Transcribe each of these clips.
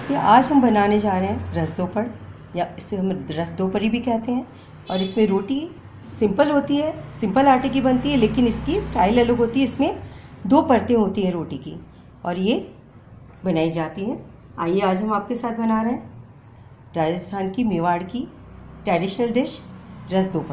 देखिए आज हम बनाने जा रहे हैं रस दोपड़, या इसे हम रस दोपड़ी भी कहते हैं। और इसमें रोटी सिंपल होती है, सिंपल आटे की बनती है, लेकिन इसकी स्टाइल अलग होती है। इसमें 2 परतें होती हैं रोटी की और ये बनाई जाती हैं। आइए आज हम आपके साथ बना रहे हैं राजस्थान की, मेवाड़ की ट्रेडिशनल डिश रस दोपड़।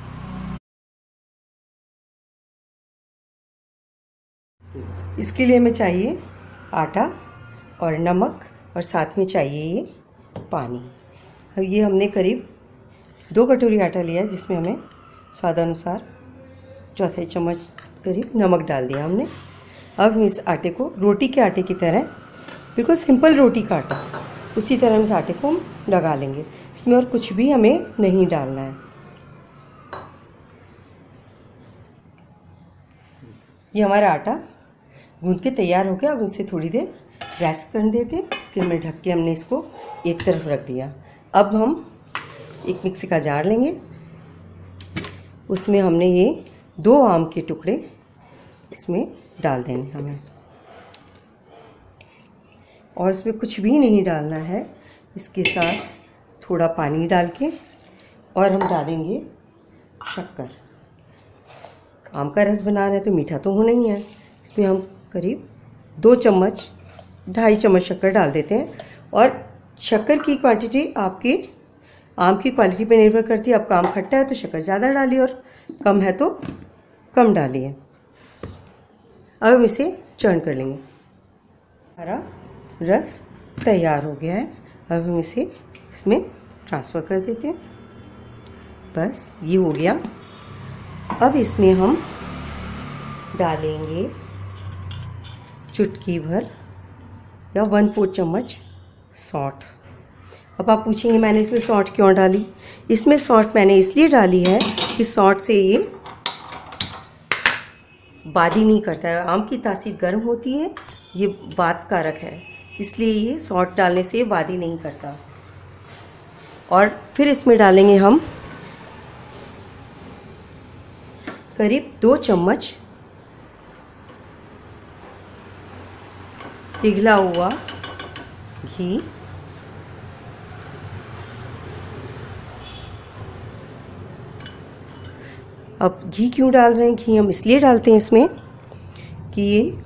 इसके लिए हमें चाहिए आटा और नमक और साथ में चाहिए ये पानी। अब ये हमने करीब 2 कटोरी आटा लिया है, जिसमें हमें स्वादानुसार चौथाई चम्मच करीब नमक डाल दिया हमने। अब हम इस आटे को रोटी के आटे की तरह, बिल्कुल सिंपल रोटी का आटा, उसी तरह हम इस आटे को हम लगा लेंगे। इसमें और कुछ भी हमें नहीं डालना है। ये हमारा आटा गूंद के तैयार हो गया। अब इसे थोड़ी देर रेस्ट करने देते हैं। इसके में ढक के हमने इसको एक तरफ रख दिया। अब हम एक मिक्सी का जार लेंगे, उसमें हमने ये 2 आम के टुकड़े इसमें डाल देने हमें, और इसमें कुछ भी नहीं डालना है। इसके साथ थोड़ा पानी डाल के और हम डालेंगे शक्कर। आम का रस बना रहे हैं तो मीठा तो होना ही है। इसमें हम करीब 2 चम्मच 2.5 चम्मच शक्कर डाल देते हैं। और शक्कर की क्वांटिटी आपकी आम की क्वालिटी पे निर्भर करती है। आपका आम खट्टा है तो शक्कर ज़्यादा डालिए और कम है तो कम डालिए। अब हम इसे चर्न कर लेंगे। हमारा रस तैयार हो गया है। अब हम इसे इसमें ट्रांसफ़र कर देते हैं। बस ये हो गया। अब इसमें हम डालेंगे चुटकी भर या 1/4 चम्मच सौंठ। अब आप पूछेंगे मैंने इसमें सौंठ क्यों डाली। इसमें सौंठ मैंने इसलिए डाली है कि सौंठ से ये बादी नहीं करता है। आम की तासीर गर्म होती है, ये वात कारक है, इसलिए ये सौंठ डालने से ये बादी नहीं करता। और फिर इसमें डालेंगे हम करीब 2 चम्मच पिघला हुआ घी। अब घी क्यों डाल रहे हैं? घी हम इसलिए डालते हैं इसमें कि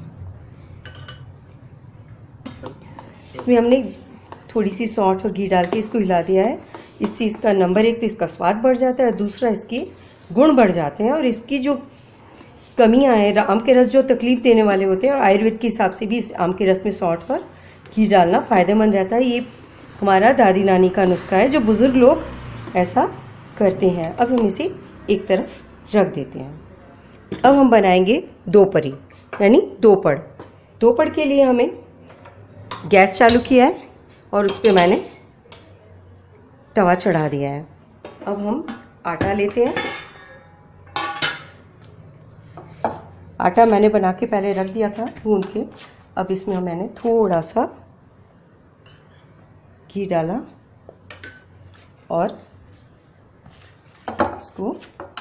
इसमें हमने थोड़ी सी सौंठ और घी डाल के इसको हिला दिया है। इससे इसका नंबर 1 तो इसका स्वाद बढ़ जाता है और दूसरा इसके गुण बढ़ जाते हैं। और इसकी जो कमियां हैं, आम के रस जो तकलीफ़ देने वाले होते हैं, आयुर्वेद के हिसाब से भी इस आम के रस में सौंठ और घी डालना फ़ायदेमंद रहता है। ये हमारा दादी नानी का नुस्खा है, जो बुज़ुर्ग लोग ऐसा करते हैं। अब हम इसे एक तरफ रख देते हैं। अब हम बनाएंगे दोपड़ी, यानी दोपड़। दोपड़ के लिए हमें गैस चालू किया है और उस पर मैंने तवा चढ़ा दिया है। अब हम आटा लेते हैं। आटा मैंने बना के पहले रख दिया था गूंद के। अब इसमें मैंने थोड़ा सा घी डाला और इसको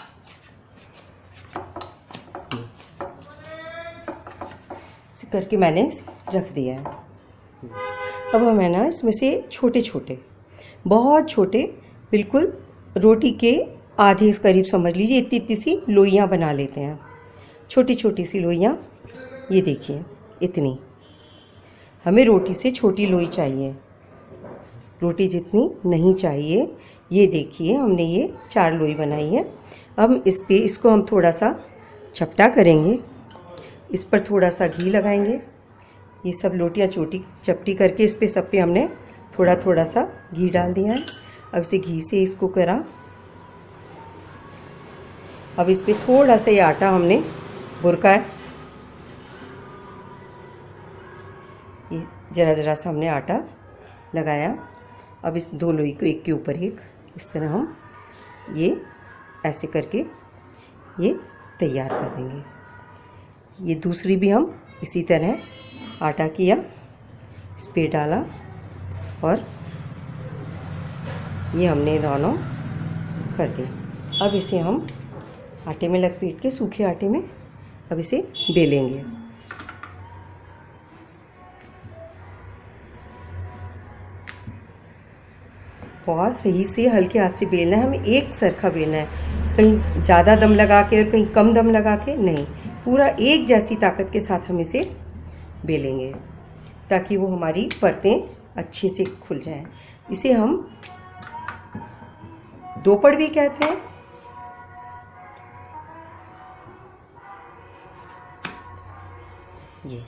इसे करके मैंने रख दिया है। अब हमें ना इसमें से छोटे छोटे, बहुत छोटे, बिल्कुल रोटी के आधे करीब समझ लीजिए, इतनी इतनी सी लोइयाँ बना लेते हैं। छोटी छोटी सी लोइयाँ, ये देखिए इतनी। हमें रोटी से छोटी लोई चाहिए, रोटी जितनी नहीं चाहिए। ये देखिए हमने ये 4 लोई बनाई है। अब इसको हम थोड़ा सा चपटा करेंगे, इस पर थोड़ा सा घी लगाएंगे। ये सब लोटियाँ छोटी चपटी करके इस पे सब पे हमने थोड़ा थोड़ा सा घी डाल दिया है। अब इसे घी से इसको करा। अब इस पे थोड़ा सा ये आटा हमने बुरका है, ये ज़रा ज़रा सा हमने आटा लगाया। अब इस 2 लोई को एक के ऊपर एक इस तरह हम ये ऐसे करके ये तैयार कर देंगे। ये दूसरी भी हम इसी तरह आटा किया, इस पे डाला और ये हमने दोनों कर दी। अब इसे हम आटे में लपेट के, सूखे आटे में अब इसे बेलेंगे। बहुत सही से हल्के हाथ से बेलना है, हमें एक सरखा बेलना है, कहीं ज़्यादा दम लगा के और कहीं कम दम लगा के नहीं, पूरा एक जैसी ताकत के साथ हम इसे बेलेंगे ताकि वो हमारी परतें अच्छे से खुल जाएं। इसे हम दोपड़ भी कहते हैं। ये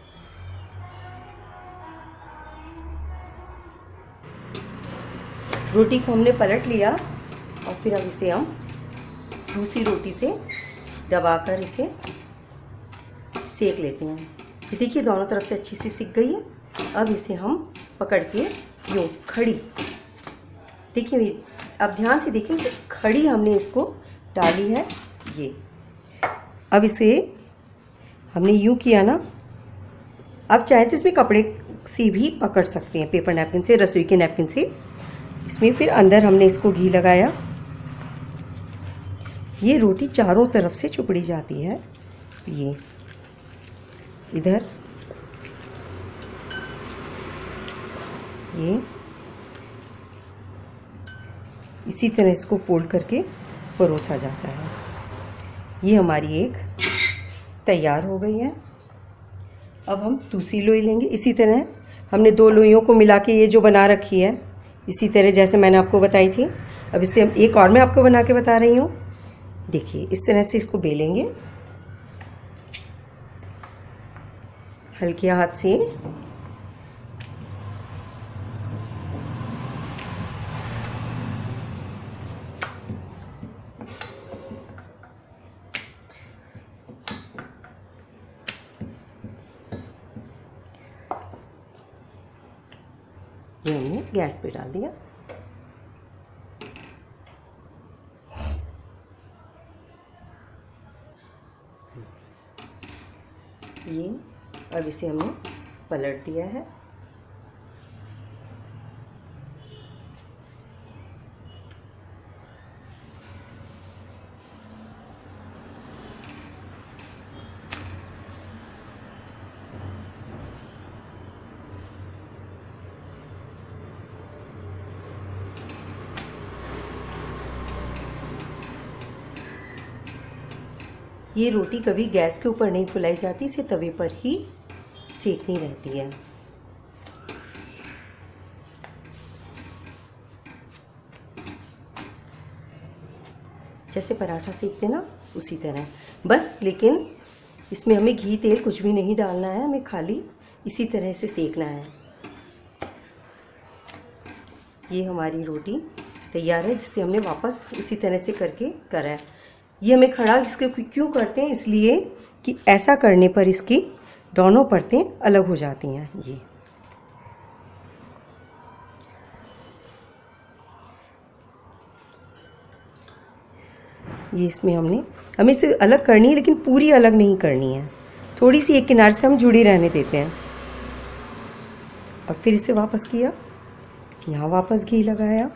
रोटी को हमने पलट लिया और फिर अब इसे हम दूसरी रोटी से दबाकर इसे सेक लेते हैं। देखिए दोनों तरफ से अच्छी सी सिक गई है। अब इसे हम पकड़ के यूँ खड़ी, देखिए अब ध्यान से देखिए, इसे खड़ी हमने इसको डाली है। ये अब इसे हमने यूँ किया ना, अब चाहे तो इसमें कपड़े से भी पकड़ सकते हैं, पेपर नैपकिन से, रसोई के नैपकिन से। इसमें फिर अंदर हमने इसको घी लगाया। ये रोटी चारों तरफ से चुपड़ी जाती है। ये इधर, ये इसी तरह इसको फोल्ड करके परोसा जाता है। ये हमारी एक तैयार हो गई है। अब हम दूसरी लोई लेंगे। इसी तरह हमने दो लोइयों को मिला के ये जो बना रखी है, इसी तरह जैसे मैंने आपको बताई थी। अब इसे हम एक और मैं आपको बना के बता रही हूँ। देखिए इस तरह से इसको बेलेंगे हल्के हाथ से। ये हमने गैस पे डाल दिया। ये अब इसे हमने पलट दिया है। ये रोटी कभी गैस के ऊपर नहीं फुलाई जाती, इसे तवे पर ही सेकनी रहती है। जैसे पराठा सेकते ना उसी तरह बस, लेकिन इसमें हमें घी तेल कुछ भी नहीं डालना है, हमें खाली इसी तरह से सेकना है। ये हमारी रोटी तैयार है, जिसे हमने वापस उसी तरह से करके करा है। ये हमें खड़ा इसके क्यों करते हैं, इसलिए कि ऐसा करने पर इसकी दोनों परतें अलग हो जाती हैं। ये इसमें हमें इसे अलग करनी है, लेकिन पूरी अलग नहीं करनी है, थोड़ी सी एक किनारे से हम जुड़ी रहने देते हैं। और फिर इसे वापस किया, यहाँ वापस घी लगाया,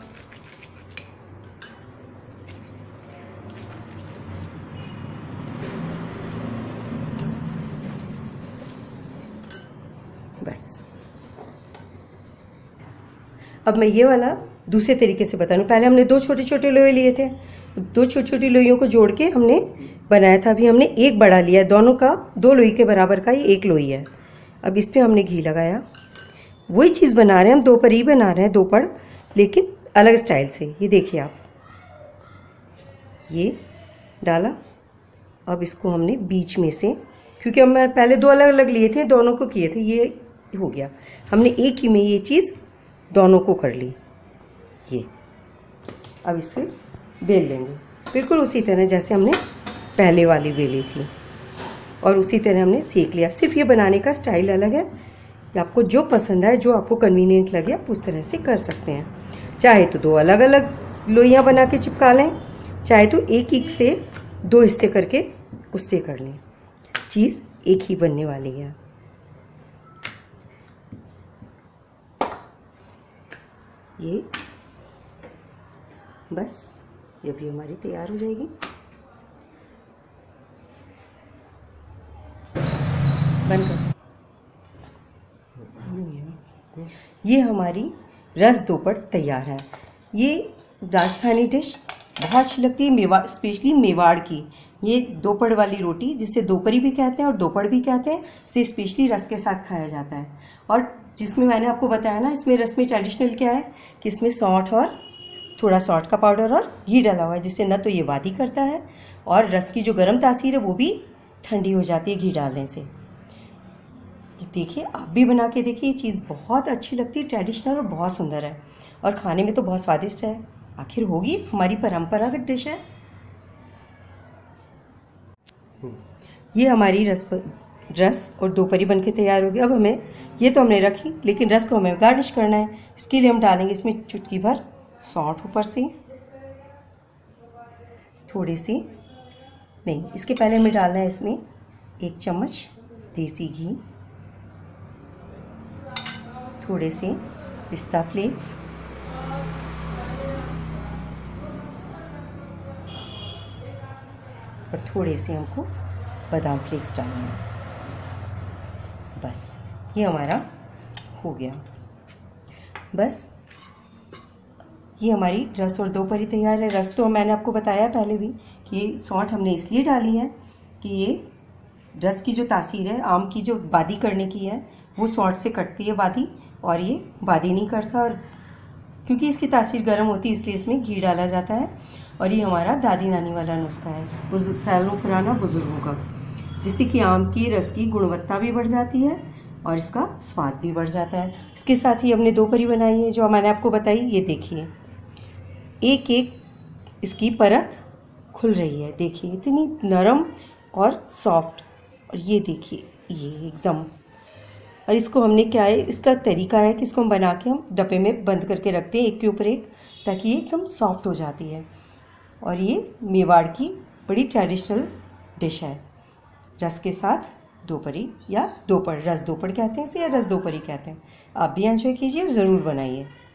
बस। अब मैं ये वाला दूसरे तरीके से बता रही हूँ। पहले हमने दो छोटे छोटे लोहे लिए थे, दो छोटी छोटी लोइयों को जोड़ के हमने बनाया था। अभी हमने एक बड़ा लिया, दोनों का दो लोई के बराबर का ही एक लोई है। अब इस पर हमने घी लगाया, वही चीज़ बना रहे हैं हम, दो पर ही बना रहे हैं, दो पर, लेकिन अलग स्टाइल से। ये देखिए आप, ये डाला। अब इसको हमने बीच में से, क्योंकि हम पहले दो अलग अलग लिए थे, दोनों को किए थे, ये हो गया, हमने एक ही में ये चीज़ दोनों को कर ली। ये अब इससे बेल लेंगे बिल्कुल उसी तरह जैसे हमने पहले वाली बेली थी, और उसी तरह हमने सेक लिया। सिर्फ ये बनाने का स्टाइल अलग है। आपको जो पसंद आए, जो आपको कन्वीनियंट लगे, आप उस तरह से कर सकते हैं। चाहे तो दो अलग अलग लोइयाँ बना के चिपका लें, चाहे तो एक एक से दो हिस्से करके उससे कर लें, चीज़ एक ही बनने वाली है। ये बस, ये भी हमारी तैयार हो जाएगी। बंद कर। ये हमारी रस दोपड़ तैयार है। ये राजस्थानी डिश बहुत अच्छी लगती है, मेवाड़, स्पेशली मेवाड़ की। ये दोपड़ वाली रोटी, जिसे दोपरी भी कहते हैं और दोपड़ भी कहते हैं, इसे स्पेशली रस के साथ खाया जाता है। और जिसमें मैंने आपको बताया ना, इसमें रस में ट्रेडिशनल क्या है कि इसमें सौंठ और थोड़ा सौंठ का पाउडर और घी डाला हुआ है, जिससे न तो ये वादी करता है और रस की जो गर्म तासीर है वो भी ठंडी हो जाती है घी डालने से। देखिए, आप भी बना के देखिए, ये चीज़ बहुत अच्छी लगती है, ट्रेडिशनल और बहुत सुंदर है और खाने में तो बहुत स्वादिष्ट है। आखिर होगी, हमारी परंपरागत डिश है। ये हमारी रस और दोपरी बन के तैयार होगी। अब हमें, ये तो हमने रखी, लेकिन रस को हमें गार्निश करना है। इसके लिए हम डालेंगे इसमें चुटकी भर सौंठ, ऊपर से थोड़ी सी, नहीं, इसके पहले हमें डालना है इसमें 1 चम्मच देसी घी, थोड़े से पिस्ता फ्लेक्स, और थोड़े से हमको बादाम फ्लेक्स डालना है। बस ये हमारा हो गया। बस ये हमारी रस और दोपरी तैयार है। रस तो मैंने आपको बताया पहले भी कि ये सौंठ हमने इसलिए डाली है कि ये रस की जो तासीर है, आम की जो वादी करने की है, वो सौंठ से कटती है वादी, और ये वादी नहीं करता। और क्योंकि इसकी तासीर गर्म होती है इसलिए इसमें घी डाला जाता है। और ये हमारा दादी नानी वाला नुस्खा है, सालों पुराना बुजुर्गों का, जिससे कि आम की रस की गुणवत्ता भी बढ़ जाती है और इसका स्वाद भी बढ़ जाता है। इसके साथ ही हमने दोपरी बनाई है जो मैंने आपको बताई। ये देखिए, एक एक इसकी परत खुल रही है, देखिए इतनी नरम और सॉफ्ट। और ये देखिए, ये एकदम, और इसको हमने क्या है, इसका तरीका है कि इसको हम बना के हम डब्बे में बंद करके रखते हैं एक के ऊपर एक, ताकि ये एकदम सॉफ्ट हो जाती है। और ये मेवाड़ की बड़ी ट्रेडिशनल डिश है, रस के साथ दोपरी या दोपड़, रस दोपड़ कहते हैं इसे या रस दोपरी कहते हैं। आप भी एंजॉय कीजिए और ज़रूर बनाइए।